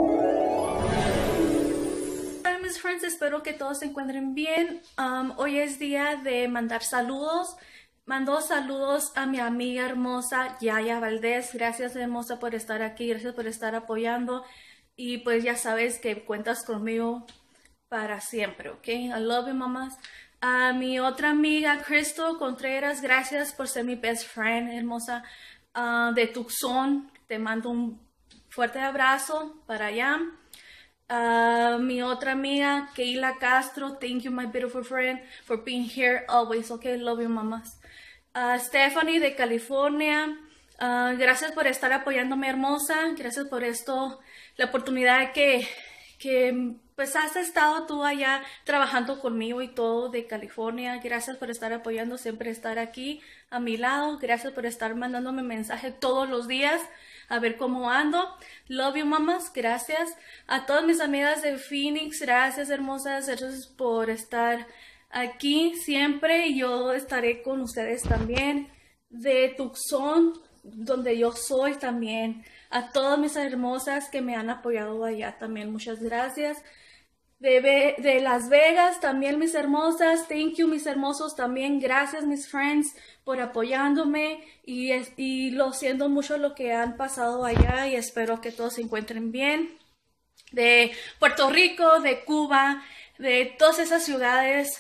Hola mis friends, espero que todos se encuentren bien. Hoy es día de mandar saludos. Mando saludos a mi amiga hermosa Yaya Valdés. Gracias hermosa por estar aquí, gracias por estar apoyando. Y pues ya sabes que cuentas conmigo para siempre, ¿ok? I love you, mamás. A mi otra amiga Crystal Contreras, gracias por ser mi best friend, hermosa, de Tucson. Te mando un fuerte abrazo para allá. Mi otra amiga Keila Castro, thank you, my beautiful friend, for being here always, okay? Love you, mamás. Stephanie de California, gracias por estar apoyándome, hermosa. Gracias por esto, la oportunidad que pues has estado tú allá trabajando conmigo y todo de California. Gracias por estar apoyando, siempre estar aquí a mi lado. Gracias por estar mandándome mensaje todos los días a ver cómo ando. Love you, mamás. Gracias. A todas mis amigas de Phoenix, gracias, hermosas. Gracias por estar aquí siempre. Yo estaré con ustedes también. De Tucson, donde yo soy también. A todas mis hermosas que me han apoyado allá también, muchas gracias. De Las Vegas también, mis hermosas, thank you, mis hermosos también, gracias, mis friends, por apoyándome y lo siento mucho lo que han pasado allá y espero que todos se encuentren bien. De Puerto Rico, de Cuba, de todas esas ciudades,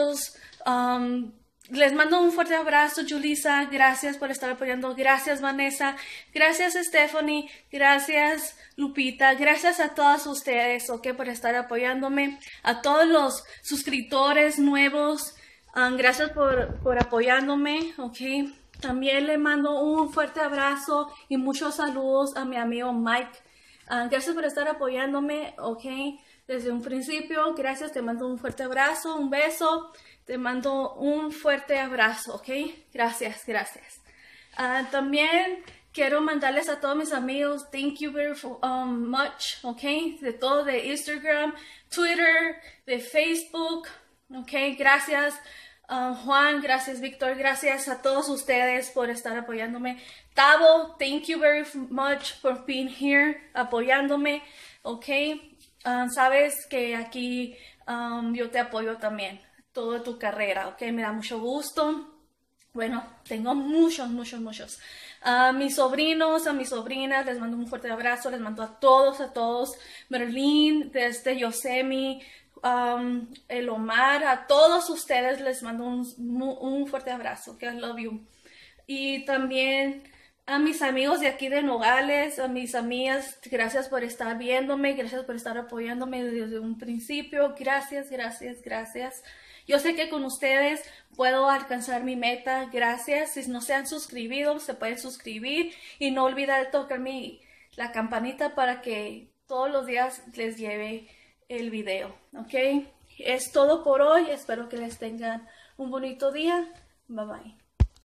les mando un fuerte abrazo, Julissa. Gracias por estar apoyando. Gracias, Vanessa. Gracias, Stephanie. Gracias, Lupita. Gracias a todas ustedes, ok, por estar apoyándome. A todos los suscriptores nuevos, gracias por apoyándome, ok. También le mando un fuerte abrazo y muchos saludos a mi amigo Mike. Gracias por estar apoyándome, ok, desde un principio. Gracias, te mando un fuerte abrazo, un beso. Te mando un fuerte abrazo, ¿ok? Gracias, gracias. También quiero mandarles a todos mis amigos, thank you very much, ¿ok? De todo, de Instagram, Twitter, de Facebook, ¿ok? Gracias, Juan, gracias, Víctor, gracias a todos ustedes por estar apoyándome. Tavo, thank you very much for being here, apoyándome, ¿ok? Sabes que aquí yo te apoyo también. Toda tu carrera, ok, me da mucho gusto. Bueno, tengo muchos. A mis sobrinos, a mis sobrinas, les mando un fuerte abrazo, les mando a todos, Merlín, desde Yosemite, el Omar, a todos ustedes les mando un fuerte abrazo, que I love you. Y también a mis amigos de aquí de Nogales, a mis amigas, gracias por estar viéndome, gracias por estar apoyándome desde un principio, gracias. Yo sé que con ustedes puedo alcanzar mi meta. Gracias. Si no se han suscribido, se pueden suscribir. Y no olviden de tocar la campanita para que todos los días les lleve el video. ¿Ok? Es todo por hoy. Espero que les tengan un bonito día. Bye bye.